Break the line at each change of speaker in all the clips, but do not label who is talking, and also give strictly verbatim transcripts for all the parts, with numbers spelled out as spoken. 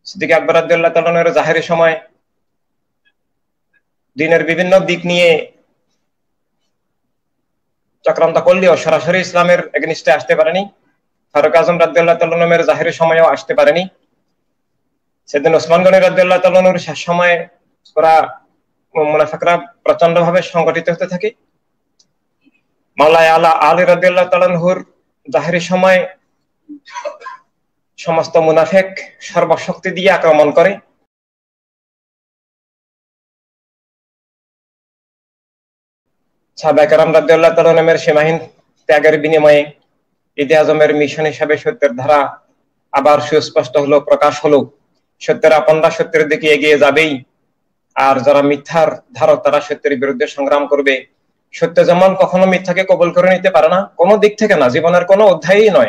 সিদ্দিক আকবর রাদিয়াল্লাহু তাআলা এর জাহেরি সময় দিনের বিভিন্ন দিক নিয়ে চক্রান্ত করলেও সরাসরি ইসলামের এগেইনস্টে আসতে পারেনি। ফারুক আজম রাদিয়াল্লাহু তাআলা এর জাহেরি সময়েও আসতে পারেনি। সেদিন ওসমান গনি রাদিয়াল্লাহু তাআলা এর শেষ সময় ওরা মুনাফিকরা প্রচন্ড ভাবে সংগঠিত হতে থাকে। মাওলানা আলা আলী রাদিয়াল্লাহু তাআলা এর জাহেরি সময় সমস্ত মুনাফিক সর্বশক্তি দিয়ে আক্রমণ করে। সাহাবায়ে কেরাম রাদিয়াল্লাহু তাআলা এর সীমাহীন ত্যাগের বিনিময়ে ঈদে আজমের মিশন হিসাবে সত্যের ধারা আবার সুস্পষ্ট হলো, প্রকাশ হলো। সত্যের আপনরা সত্যের দিকে এগিয়ে যাবেই, আর যারা মিথ্যার ধারক তারা সত্যের বিরুদ্ধে সংগ্রাম করবে। সত্য যেমন কখনো মিথ্যাকে কবুল করে নিতে পারে না, কোনো দিক থেকে না, জীবনের কোনো অধ্যায়ই নয়।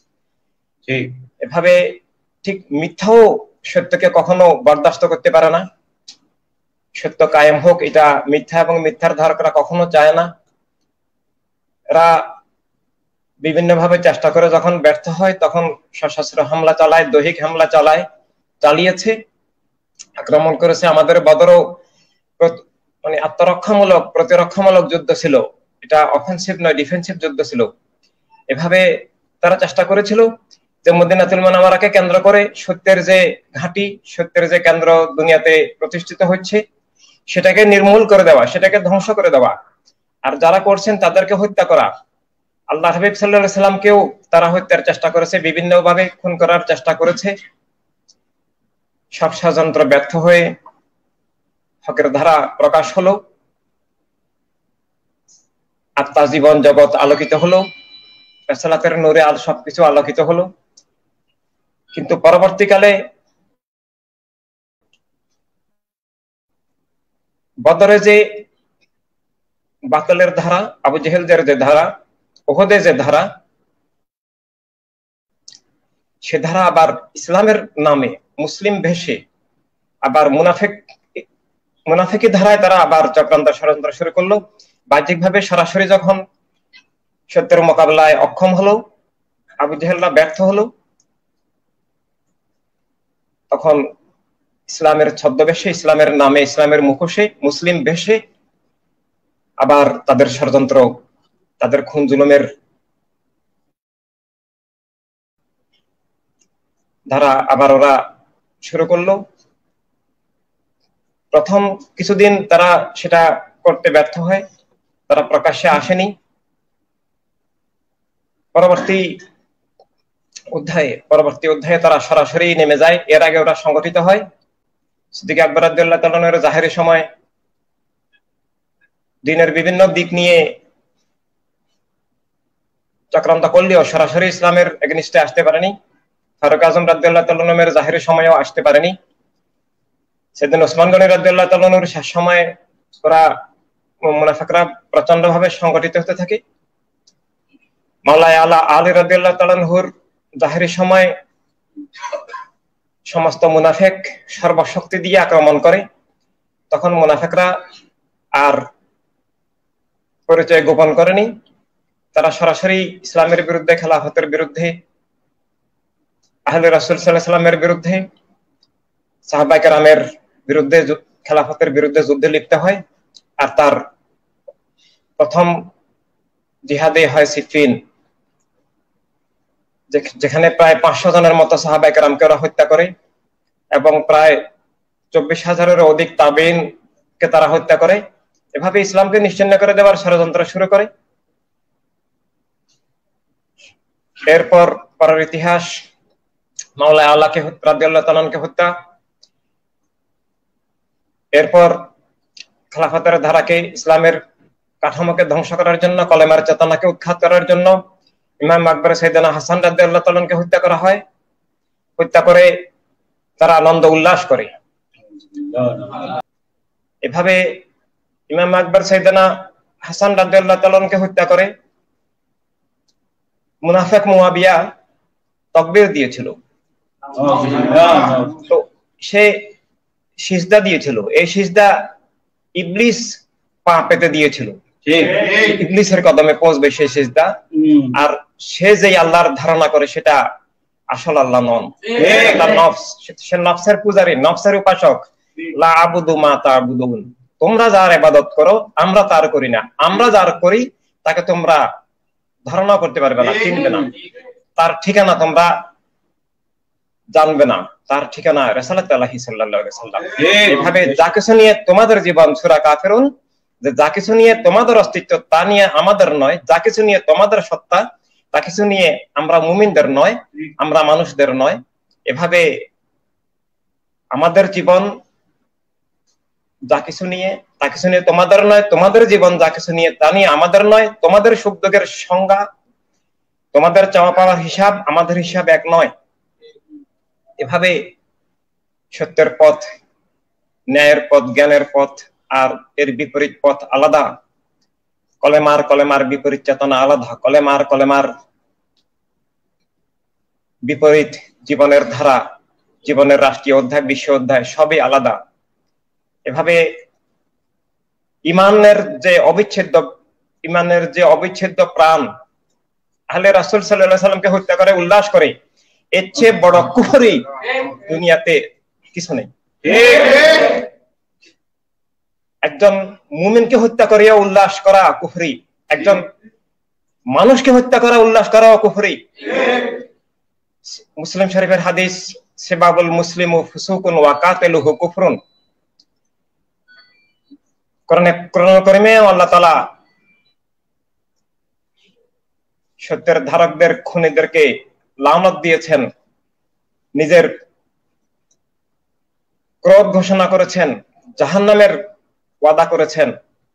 এভাবে ঠিক মিথ্যাও সত্যকে কখনো বরদাস্ত করতে পারে না। সত্য কায়েম হোক, এটা মিথ্যা এবং মিথ্যার ধারকরা কখনো চায় না। এরা বিভিন্ন ভাবে চেষ্টা করে, যখন ব্যর্থ হয় তখন সশস্ত্র হামলা চালায়, দৈহিক হামলা চালায়, চালিয়েছে, আক্রমণ করেছে। আমাদের বদরও মানে আত্মরক্ষামূলক প্রতিরক্ষামূলক যুদ্ধ ছিল, এটা অফেন্সিভ নয়, ডিফেন্সিভ যুদ্ধ ছিল। এভাবে তারা চেষ্টা করেছিল যে মদিনাতুল মুনাওয়ারাকে কেন্দ্র করে সত্যের যে ঘাঁটি, সত্যের যে কেন্দ্র দুনিয়াতে প্রতিষ্ঠিত হচ্ছে, সেটাকে নির্মূল করে দেওয়া, সেটাকে ধ্বংস করে দেওয়া, আর যারা করছেন তাদেরকে হত্যা করা। আল্লাহ হাবিব সাল্লাল্লাহু আলাইহি সাল্লামকেও তারা হত্যার চেষ্টা করেছে, বিভিন্ন ভাবে খুন করার চেষ্টা করেছে। সব ষড়যন্ত্র ব্যর্থ হয়ে হকের ধারা প্রকাশ হলো, আত্মা জীবন জগৎ আলোকিত হলো, রাসালাতের নূরে আল সবকিছু আলোকিত হলো। কিন্তু পরবর্তীকালে বদরে যে বাতিলের ধারা, আবু জেহেলদের যে ধারা, উহুদে যে ধারা, সে ধারা আবার ইসলামের নামে মুসলিম ভেষে আবার মুনাফিক মুনাফিকি ধারায় তারা আবার চক্রান্ত ষড়যন্ত্র শুরু করলো। বাহ্যিকভাবে সরাসরি যখন সত্যের মোকাবেলায় অক্ষম হলো, আবু জেহেলরা ব্যর্থ হলো, তখন ইসলামের ছদ্মবেশে, ইসলামের নামে, ইসলামের মুখোশে, মুসলিম বেশে আবার তাদের ষড়যন্ত্র, তাদের খুন জুলুমের ধারা আবার ওরা শুরু করলো। প্রথম কিছুদিন তারা সেটা করতে ব্যর্থ হয়, তারা প্রকাশ্যে আসেনি। পরবর্তী অধ্যায়ে পরবর্তী অধ্যায়ে তারা সরাসরি নেমে যায়। এর আগে ওরা সংগঠিত হয়। সিদ্দিক আকবর রাদিয়াল্লাহু তাআলা এর জাহেরি সময় দিনের বিভিন্ন দিক নিয়ে চক্রান্ত করলেও সরাসরি ইসলামের এগেইনস্টে আসতে পারেনি। ফারুক আজম রাদিয়াল্লাহু তাআলা এর জাহেরি সময়েও আসতে পারেনি। সেদিন ওসমান গনি রাদিয়াল্লাহু তাআলা এর শেষ সময় ওরা মুনাফিকরা প্রচন্ড ভাবে সংগঠিত হতে থাকে। মাওলানা আলা আলী রাদিয়াল্লাহু তাআলা এর জাহেরি সময় সমস্ত মুনাফিক সর্বশক্তি দিয়ে আক্রমণ করে। তখন মুনাফিকরা আর পরিচয় গোপন করেনি, তারা সরাসরি ইসলামের বিরুদ্ধে, খেলাফতের বিরুদ্ধে, আহলে রাসূল সাল্লাল্লাহু আলাইহি সাল্লামের বিরুদ্ধে, সাহাবায়ে কেরামের বিরুদ্ধে, খেলাফতের বিরুদ্ধে যুদ্ধে লিপ্ত হয়। আর তার প্রথম জিহাদে হয় সিফিন, যেখানে প্রায় পাঁচশো জনের মতো সাহাবায়ে কেরামকে ওরা হত্যা করে এবং প্রায় চব্বিশ হাজারের অধিক তাবেঈনকে তারা হত্যা করে। এভাবে ইসলামকে নিশ্চিহ্ন করে দেওয়ার ষড়যন্ত্র শুরু করে। এরপর পরের ইতিহাস, মাওলানা আলাকে রাদিয়াল্লাহু তাআলা আনহু হত্যা, এরপর খেলাফতের ধারাকে, ইসলামের কাঠামোকে ধ্বংস করার জন্য, কলেমার চেতনাকে উৎখাত করার জন্য ইমাম আকবর সাইয়েদনা হাসান রাদিয়াল্লাহু তাআলা আনহুকে হত্যা করা হয়। হত্যা করে তারা আনন্দ উল্লাস করে। এভাবে ইমাম আকবর সাইয়েদনা হাসান রাদিয়াল্লাহু তাআলা আনহুকে হত্যা করে মুনাফিক মুয়াবিয়া তাকবীর দিয়েছিল। তো সে সিজদা দিয়েছিল, এই সিজদা ইবলিস পা পেতে দিয়েছিল, ইবলিসের কদমে পৌঁছবে সেই সিজদা। আর সে যে আল্লাহর ধারণা করে সেটা আসল আল্লাহ নন, সে নফসের পূজারী, নফসের উপাসক। লা আবুদু মা তা'বুদুন, তোমরা যার ইবাদত করো আমরা তার করি না, আমরা যার করি তাকে তোমরা ধারণা করতে পারবে না, চিনবে না, তার ঠিকানা তোমরা জানবে না, তার ঠিকানা রাসূলুল্লাহ সাল্লাল্লাহু আলাইহি ওয়াসাল্লাম। এভাবে যা কিছু নিয়ে তোমাদের জীবন, সূরা কাফিরুন, যে যা কিছু নিয়ে তোমাদের অস্তিত্ব তা নিয়ে আমাদের নয়, যা কিছু নিয়ে তোমাদের সত্তা তা কিছু নিয়ে আমরা মুমিনদের নয়, আমরা মানুষদের নয়। এভাবে আমাদের জীবন যা কিছু নিয়ে তা কিছু নিয়ে তোমাদের নয়, তোমাদের জীবন যা কিছু নিয়ে তা নিয়ে আমাদের নয়, তোমাদের সুখ দুঃখের সংজ্ঞা, তোমাদের চাওয়া পাওয়ার হিসাব আমাদের হিসাব এক নয়। এভাবে সত্যের পথ, ন্যায়ের পথ, জ্ঞানের পথ আর এর বিপরীত পথ আলাদা। কলেমার কলেমার বিপরীত চেতনা আলাদা, কলেমার কলেমার বিপরীত জীবনের ধারা, জীবনের রাষ্ট্রীয় অধ্যায়, বিশ্ব অধ্যায় সবই আলাদা। এভাবে ইমানের যে অবিচ্ছেদ্য ইমানের যে অবিচ্ছেদ্য প্রাণ, আহলে রাসূল সাল্লাল্লাহু আলাইহি সাল্লামকে হত্যা করে উল্লাস করে, এর চেয়ে বড় কুফরি দুনিয়াতে কিছু নেই। একজন মুমিনকে হত্যা করিয়া উল্লাস করা কুফরি, একজন মানুষকে হত্যা করা উল্লাস করা কুফরি। মুসলিম শরীফের হাদিস, সিবাবুল মুসলিমু ফুসুকুন ওয়া কাতিলুহু কুফরুন। কোরআনে কোরআন কারীমে আল্লাহ তাআলা সত্যের ধারকদের, খুনিদেরকে লানত দিয়েছেন, নিজের ক্রোধ ঘোষণা করেছেন, জাহান্নামের ওয়াদা করেছেন।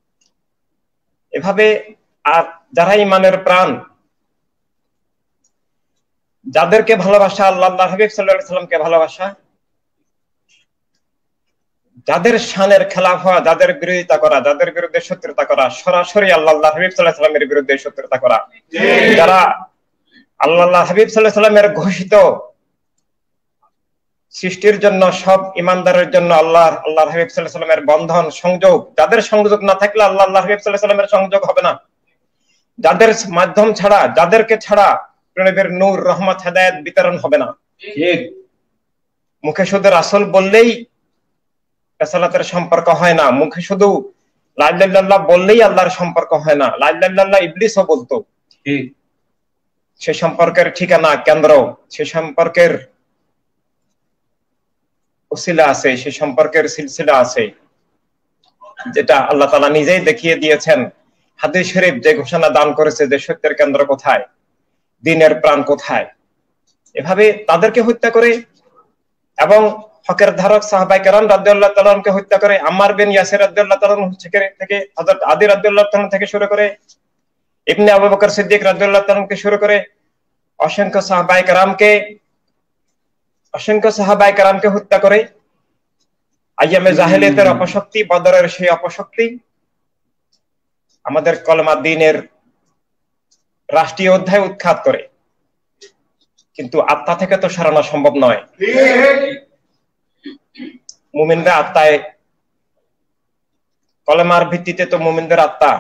এভাবে আর যারা ইমানের প্রাণ, যাদেরকে ভালোবাসা, আল্লাহ হাবিব সাল্লাল্লাহু আলাইহি সাল্লামকে ভালোবাসা, যাদের শানের খেলাফ হওয়া, যাদের বিরোধিতা করা, যাদের বিরুদ্ধে শত্রুতা করা, সরাসরি আল্লাহ হাবিব সাল্লাল্লাহু আলাইহি সাল্লামের বিরুদ্ধে শত্রুতা করা, যারা আল্লাহ হাবিব সাল্লাল্লাহু আলাইহি সাল্লামের ঘোষিত সৃষ্টির জন্য, সব ইমানদারের জন্য আল্লাহ আল্লাহ হাবিব সাল্লাল্লাহু আলাইহি সাল্লামের বন্ধন, সংযোগ, যাদের সংযোগ না থাকলে আল্লাহ আল্লাহ হাবিব সাল্লাল্লাহু আলাইহি সাল্লামের সংযোগ হবে না, যাদের মাধ্যম ছাড়া, যাদেরকে ছাড়া প্রণবের নূর, রহমত, হেদায়েত বিতরণ হবে না। ঠিক, মুখে শুধু রাসূল বললেই রাসালাতের সম্পর্ক হয় না, মুখে শুধু লা ইলাহা ইল্লাল্লাহ বললেই আল্লাহর সম্পর্ক হয় না। লা ইলাহা ইল্লাল্লাহ ইবলিসও বলতো। ঠিক, সে সম্পর্কের ঠিকানা, কেন্দ্র, সে সম্পর্কের ওসিলা আছে, সে সম্পর্কের সিলসিলা আছে, যেটা আল্লাহ তাআলা নিজেই দেখিয়ে দিয়েছেন। হাদিস শরীফ যে ঘোষণা দান করেছে যে সত্যের কেন্দ্র কোথায়, দ্বীনের প্রাণ কোথায়। এভাবে তাদেরকে হত্যা করে এবং হকের ধারক সাহাবায়ে কেরাম রাদিয়াল্লাহু তাআলা আনহুকে হত্যা করে, আম্মার বিন ইয়াসির রাদিয়াল্লাহু তাআলা আনহু থেকে হযরত আদি রাদিয়াল্লাহু তাআলা থেকে শুরু করে ইবনে আবু বকর সিদ্দিক রাদিয়াল্লাহু তাআলা থেকে শুরু করে অসংখ্য সাহাবায়ে কেরামকে অসংখ্য সাহাবায়ে কেরামকে হত্যা করে আইয়ামে জাহেলিয়াতের অপশক্তি, বদরের সেই অপশক্তি আমাদের কলেমা দ্বীনের রাষ্ট্রীয় অধ্যায় উৎখাত করে। কিন্তু আত্মা থেকে তো সরানো সম্ভব নয়। মুমিনরা আত্মায়, কলেমার ভিত্তিতে তো মুমিনদের আত্মা।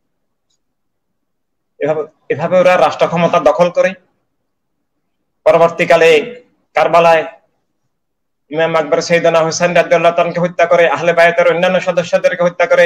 এভাবে এভাবে ওরা রাষ্ট্র ক্ষমতা দখল করে। পরবর্তীকালে কারবালায় ইমাম আকবর সাইয়েদনা হুসাইন রাদিয়াল্লাহু তাআলাকে হত্যা করে, আহলে বায়তের অন্যান্য সদস্যদেরকে হত্যা করে।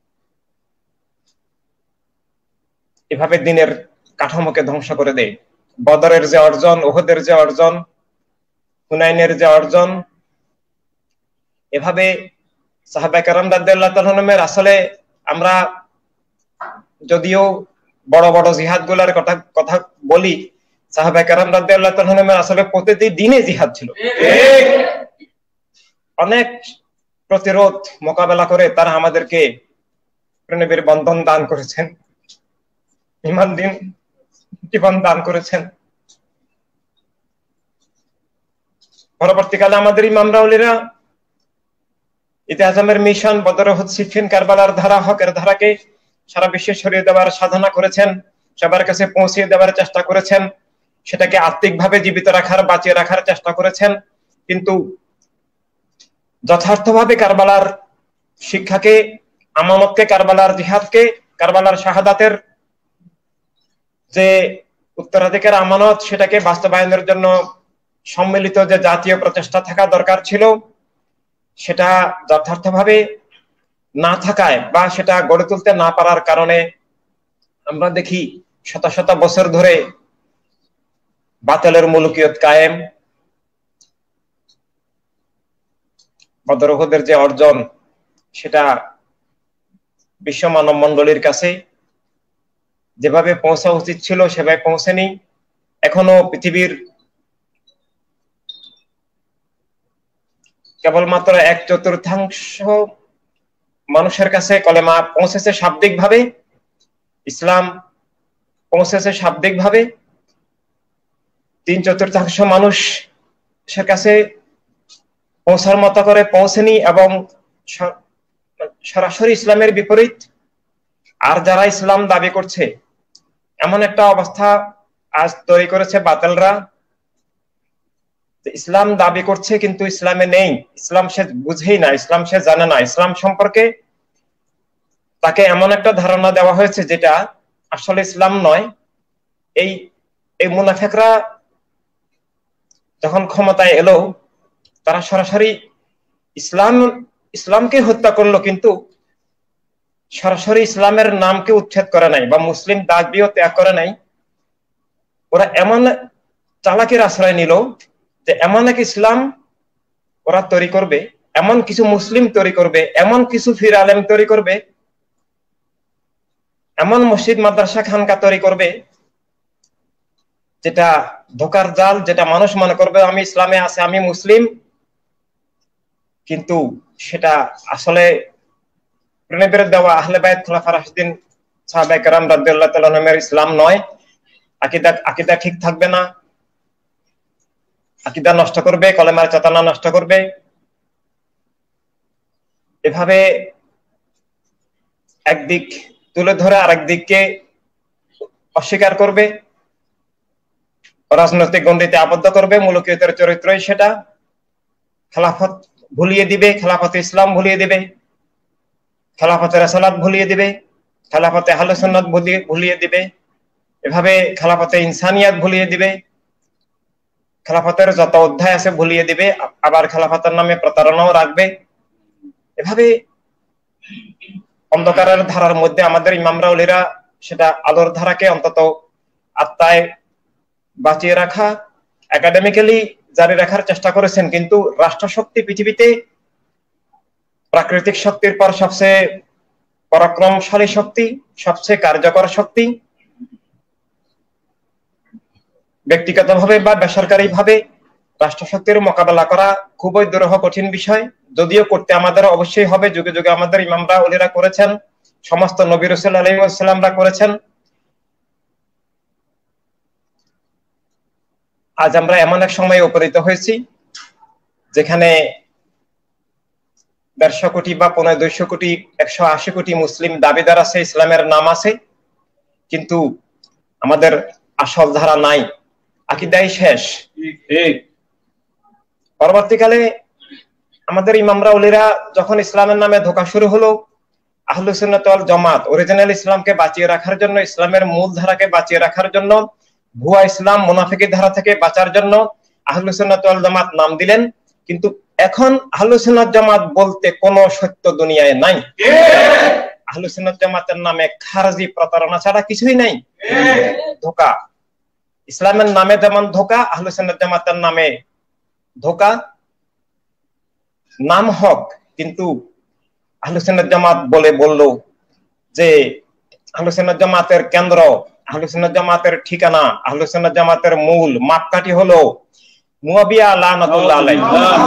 এভাবে দ্বীনের কাঠামোকে ধ্বংস করে দেয়। বদরের যে অর্জন, উহুদের যে অর্জন, হুনাইনের যে অর্জন, এভাবে সাহাবায়ে কেরাম রাদিয়াল্লাহু তাআলা আনহুমের, আসলে আমরা যদিও বড় বড় জিহাদ গুলার কথা কথা বলি, সাহাবায়ে কেরাম রাদিয়াল্লাহু তাআলা আনহুমের আসলে প্রতিদিনে জিহাদ ছিল। অনেক প্রতিরোধ মোকাবেলা করে তারা আমাদেরকে প্রেমের বন্ধন দান করেছেন, ঈমান দিন জীবন দান করেছেন। পরবর্তীকালে আমাদের ইমামরা, ওলিরা ঈদে আজমের মিশন, বদর, উহুদ, সিফফিন, কারবালার ধারা, হকের ধারাকে সারা বিশ্বে ছড়িয়ে দেওয়ার সাধনা করেছেন, সবার কাছে পৌঁছে দেওয়ার চেষ্টা করেছেন, সেটাকে আত্মিকভাবে জীবিত রাখার, বাঁচিয়ে রাখার চেষ্টা করেছেন। কিন্তু যথার্থভাবে কারবালার শিক্ষাকে, আমানতকে, কারবালার জিহাদকে, কারবালার শাহাদাতের যে উত্তরাধিকার আমানত, সেটাকে বাস্তবায়নের জন্য সম্মিলিত যে জাতীয় প্রচেষ্টা থাকা দরকার ছিল সেটা যথার্থভাবে না থাকায় বা সেটা গড়ে তুলতে না পারার কারণে আমরা দেখি শত শত বছর ধরে বাতিলের মুলুকিয়ত কায়েম, বদর উহুদের যে অর্জন সেটা বিশ্ব মানব মণ্ডলীর কাছে যেভাবে পৌঁছা উচিত ছিল সেভাবে পৌঁছেনি। এখনো পৃথিবীর কেবলমাত্র এক চতুর্থাংশ মানুষের কাছে কলেমা পৌঁছেছে শাব্দিক ভাবে, ইসলাম পৌঁছেছে শাব্দিক ভাবে, তিন চতুর্থাংশ মানুষের কাছে পৌঁছার মতো করে পৌঁছেনি এবং সরাসরি ইসলামের বিপরীত। আর যারা ইসলাম দাবি করছে এমন একটা অবস্থা আজ তৈরি করেছে বাতিলরা, ইসলাম দাবি করছে কিন্তু ইসলামে নেই, ইসলাম সে বুঝেই না, ইসলাম সে জানে না, ইসলাম সম্পর্কে তাকে এমন একটা ধারণা দেওয়া হয়েছে যেটা আসলে ইসলাম নয়। এই এই মুনাফিকরা যখন ক্ষমতায় এলো তারা সরাসরি ইসলাম ইসলামকে হত্যা করলো, কিন্তু সরাসরি ইসলামের নামকে উচ্ছেদ করে নাই বা মুসলিম দাবিও ত্যাগ করে নাই। ওরা এমন চালাকির আশ্রয় নিল যে এমন এক ইসলাম ওরা তৈরি করবে, এমন কিছু মুসলিম তৈরি করবে, এমন কিছু ফির আলেম তৈরি করবে, এমন মসজিদ মাদ্রাসা খানকা তৈরি করবে যেটা ধোকার জাল, যেটা মানুষ মনে করবে আমি ইসলামে আছে, আমি মুসলিম, কিন্তু সেটা আসলে প্রেমের দেওয়া আহলে বায়ত খোলাফা রাশিদিন সাহাবায়ে কেরাম রাদিয়াল্লাহু তাআলা আনহুমের ইসলাম নয়। আকীদা আকীদা ঠিক থাকবে না, আকীদা নষ্ট করবে, কলেমার চেতনা নষ্ট করবে। এভাবে একদিক তুলে ধরে আরেক দিককে অস্বীকার করবে, রাজনৈতিক গণ্ডিতে আবদ্ধ করবে, মুলুকিয়তের চরিত্রই সেটা। খেলাফত ভুলিয়ে দিবে, খেলাফতে ইসলাম ভুলিয়ে দিবে, খেলাফতে রাসালাত ভুলিয়ে দিবে, খেলাফতে আহলে সুন্নাত ভুলিয়ে দিবে, এভাবে খেলাফতে ইনসানিয়াত ভুলিয়ে দিবে, খেলাফতের যত অধ্যায় আছে ভুলিয়ে দিবে, আবার খেলাফতের নামে প্রতারণাও রাখবে। এভাবে অন্ধকারের ধারার মধ্যে আমাদের ইমামরা ওলিরা সেটা আলোর ধারাকে অন্তত আত্মায় বাঁচিয়ে রাখা, একাডেমিক্যালি জারি রাখার চেষ্টা করেছেন। কিন্তু রাষ্ট্রশক্তি পৃথিবীতে প্রাকৃতিক শক্তির পর সবচেয়ে পরাক্রমশালী শক্তি, সবচেয়ে কার্যকর শক্তি। ব্যক্তিগতভাবে বা বেসরকারি ভাবে রাষ্ট্রশক্তির মোকাবেলা করা খুবই দুরূহ কঠিন বিষয়, যদিও করতে আমাদের অবশ্যই হবে। যুগে যুগে আমাদের ইমামরা ওলিরা করেছেন, সমস্ত নবী রাসূল আলাইহিস সালামরা করেছেন। আজ আমরা এমন এক সময়ে উপনীত হয়েছি যেখানে দেড়শো কোটি বা পনেরো দুইশো কোটি একশো আশি কোটি মুসলিম দাবিদার আছে, ইসলামের নাম আছে, কিন্তু আমাদের আসল ধারা নাই, আকীদাই শেষ। পরবর্তীকালে আমাদের ইমামরা ওলিরা যখন ইসলামের নামে ধোঁকা শুরু হলো, আহলুস সুন্নাত ওয়াল জামাত অরিজিনাল ইসলামকে বাঁচিয়ে রাখার জন্য, ইসলামের মূল ধারাকে বাঁচিয়ে রাখার জন্য, ভুয়া ইসলাম মুনাফিকি ধারা থেকে বাঁচার জন্য আহলুস সুন্নাত ওয়াল জামাত নাম দিলেন। কিন্তু এখন আহলুস সুন্নাত জামাত বলতে কোনো সত্য দুনিয়ায় নাই। আহলুস সুন্নাত জামাতের নামে খারজি প্রতারণা ছাড়া কিছুই নাই, ধোঁকা। ইসলামের নামে যেমন ধোঁকা, আহলুস সুন্নাত জামাতের নামে ধোঁকা। নাম হক, কিন্তু আহলুস সুন্নাত জামাত বলে বলল যে আহলুস সুন্নাত জামাতের কেন্দ্র, আহলুস সুন্নাত জামাতের ঠিকানা, আহলুস সুন্নাত জামাতের মূল মাপকাঠি হলো মুয়াবিয়া লানাতুল্লাহ আলাইহি।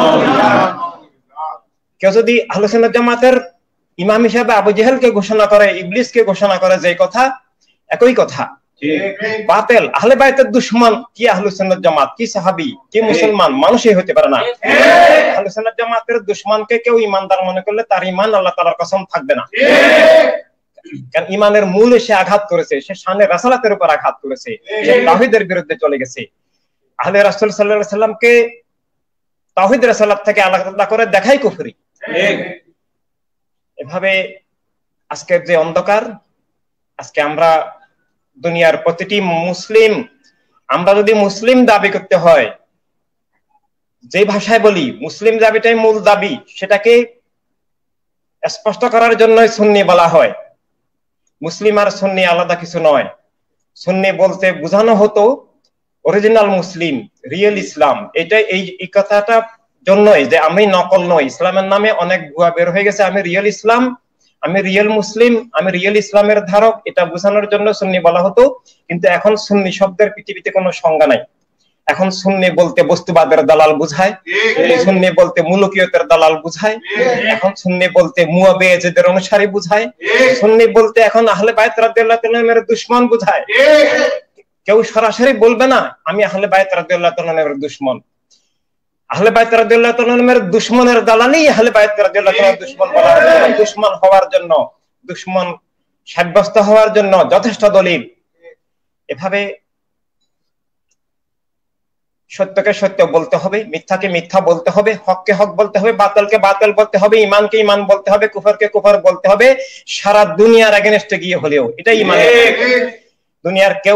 কেউ যদি আহলুস সুন্নাত জামাতের ইমাম হিসেবে আবু জেহেলকে ঘোষণা করে, ইবলিসকে ঘোষণা করে, যে কথা একই কথা, বাতিল। আহলে বাইতের দুশমন কি আহলুস সুন্নাত জামাত, কি সাহাবী, কি মুসলমান মানুষই হতে পারে না। আহলুস সুন্নাত জামাতের দুশমনকে কেউ ঈমানদার মনে করলে তার ঈমান আল্লাহ তাআলার কসম থাকবে না। কারণ ঈমানের মূল এসে আঘাত করেছে, সে শানে রাসালাতের উপর আঘাত করেছে, সে তাওহীদের বিরুদ্ধে চলে গেছে। আহলে রাসূল সাল্লাল্লাহু আলাইহি সাল্লামকে তাওহীদ রাসালাত থেকে আলাদা করে দেখাই কুফরি। এভাবে আজকের যে অন্ধকার, আজকে আমরা দুনিয়ার প্রতিটি মুসলিম, আমরা যদি মুসলিম দাবি করতে হয় যে ভাষায় বলি মুসলিম দাবিটাই মূল দাবি, সেটাকে স্পষ্ট করার জন্যই সুন্নি বলা হয়। মুসলিম আর সুন্নি আলাদা কিছু নয়। সুন্নি বলতে বোঝানো হতো অরিজিনাল মুসলিম, রিয়েল ইসলাম। এটা এই কথাটা জন্যই যে আমি নকল নই, ইসলামের নামে অনেক ভুয়া বের হয়ে গেছে, আমি রিয়েল ইসলাম, আমি রিয়েল মুসলিম, আমি রিয়েল ইসলামের ধারক, এটা বোঝানোর জন্য সুন্নি বলা হতো। কিন্তু এখন সুন্নি শব্দের পৃথিবীতে কোনো সংজ্ঞা নাই। এখন সুন্নি বলতে বস্তুবাদের দালাল বুঝায়, সুন্নি বলতে মুলুকিয়তের দালাল বুঝায়, এখন সুন্নি বলতে মুয়াবিয়াদের অনুসারী বুঝায়, সুন্নি বলতে এখন আহলে বায়ত রাদিয়াল্লাহু তাআলার দুশমন বুঝায়। কেউ সরাসরি বলবে না আমি আহলে বায়ত রাদিয়াল্লাহু তাআলার দুশমন। আহলে বায়ত রাদিয়াল্লাহু তাআলার দুশমনের দালালি আহলে বায়ত রাদিয়াল্লাহু তাআলার দুশমন বলা হয়। দুশমন হওয়ার জন্য, দুশমন সাব্যস্ত হওয়ার জন্য যথেষ্ট দলিল। এভাবে সত্যকে সত্য বলতে হবে, মিথ্যাকে মিথ্যা বলতে হবে, হককে হক বলতে হবে, বাতিলকে বাতিল বলতে হবে, ইমানকে ইমান বলতে হবে, কুফরকে কুফর বলতে হবে, সারা দুনিয়ার এগেইনস্টে গিয়ে হলেও। এটাই ইমান। দুনিয়ার কেউ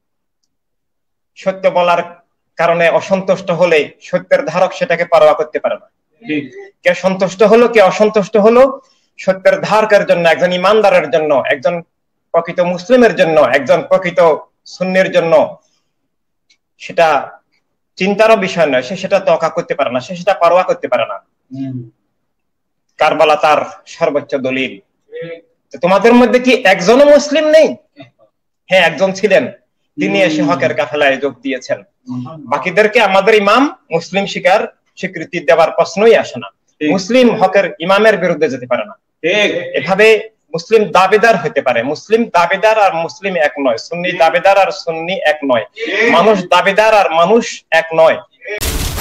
সত্য বলার কারণে অসন্তুষ্ট হলে সত্যের ধারক সেটাকে পারোয়া করতে পারে না। কে সন্তুষ্ট হলো কে অসন্তুষ্ট হলো, সত্যের ধারকের জন্য, একজন ইমানদারের জন্য, একজন প্রকৃত মুসলিমের জন্য, একজন প্রকৃত সুন্নির জন্য সেটা চিন্তারও বিষয় নয়। সে সেটা তোয়াক্কা করতে পারে না, সে সেটা পারোয়া করতে পারে না। কারবালা তার সর্বোচ্চ দলিল। তোমাদের মধ্যে কি একজনও মুসলিম নেই? হ্যাঁ, একজন ছিলেন, তিনি এসে হকের কাফেলায় যোগ দিয়েছেন। বাকিদেরকে আমাদের ইমাম মুসলিম শিকার স্বীকৃতি দেওয়ার প্রশ্নই আসে না। মুসলিম হকের ইমামের বিরুদ্ধে যেতে পারে না। এভাবে মুসলিম দাবিদার হতে পারে। মুসলিম দাবিদার আর মুসলিম এক নয়, সুন্নি দাবিদার আর সুন্নি এক নয়, মানুষ দাবিদার আর মানুষ এক নয়।